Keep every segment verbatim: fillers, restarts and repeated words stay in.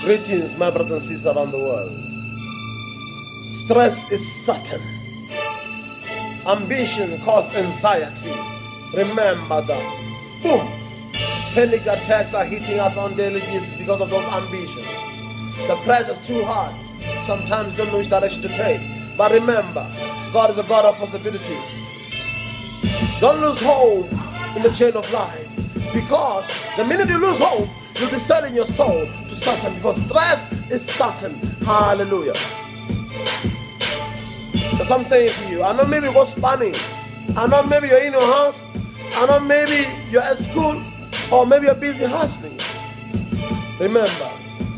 Greetings, my brothers and sisters around the world. Stress is certain. Ambition causes anxiety. Remember that. Boom. Panic attacks are hitting us on daily basis because of those ambitions. The pressure is too hard. Sometimes you don't know which direction to take. But remember, God is a God of possibilities. Don't lose hope in the chain of life. Because the minute you lose hope, you'll be selling your soul to Satan. Because stress is Satan. Hallelujah. That's what I'm saying to you. I know maybe what's spanning. I know maybe you're in your house. I know maybe you're at school. Or maybe you're busy hustling. Remember,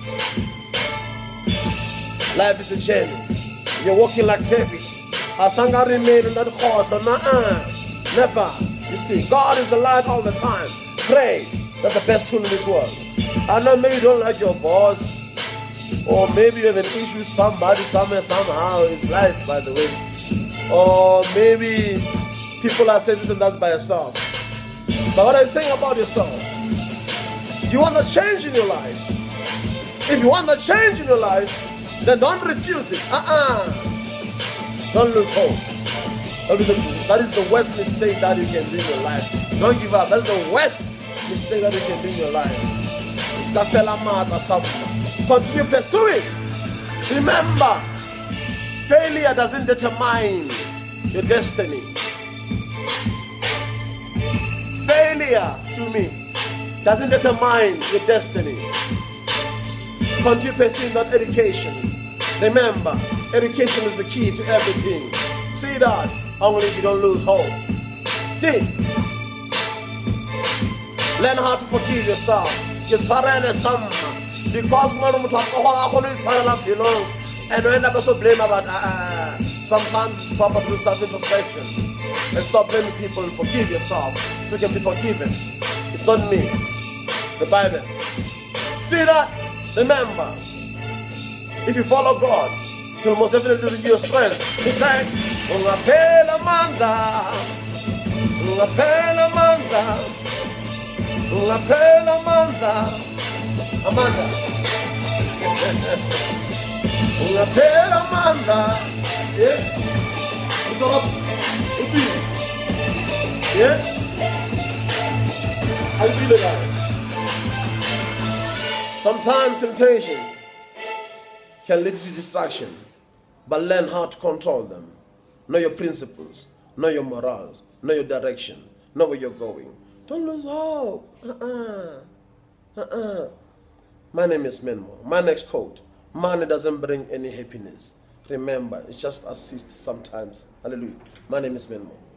life is a journey. You're walking like David. Asanga remain in that heart. Never. You see, God is alive all the time. Pray. That's the best tool in this world. I know maybe you don't like your boss. Or maybe you have an issue with somebody somewhere, somehow. It's life, by the way. Or maybe people are saying this and that by yourself. But what I'm saying about yourself, you want a change in your life. If you want a change in your life, then don't refuse it. Uh-uh. Don't lose hope. That is the worst mistake that you can do in your life. Don't give up. That's the worst mistake that you can do in your life. Continue pursuing. Remember, failure doesn't determine your destiny. Failure to me doesn't determine your destiny. Continue pursuing that education. Remember, education is the key to everything. See that? Only if you don't lose hope. D. Learn how to forgive yourself. Because one belong and you end up also blame about uh, sometimes it's proper to do self-introspection and stop blaming people and forgive yourself so you can be forgiven. It's not me. The Bible. See that? Remember, if you follow God, He'll most definitely give you strength. He said, Ungapela manda, Ungapela manda, Ungapela manda, Amanda. Ungapela manda. Yeah? It's all up. Yeah? I feel it out. Sometimes temptations can lead to distraction, but learn how to control them. Know your principles, know your morals, know your direction, know where you're going. Don't lose hope. Uh-uh. Uh-uh. My name is Menmo. My next quote, money doesn't bring any happiness. Remember, it just assists sometimes. Hallelujah. My name is Menmo.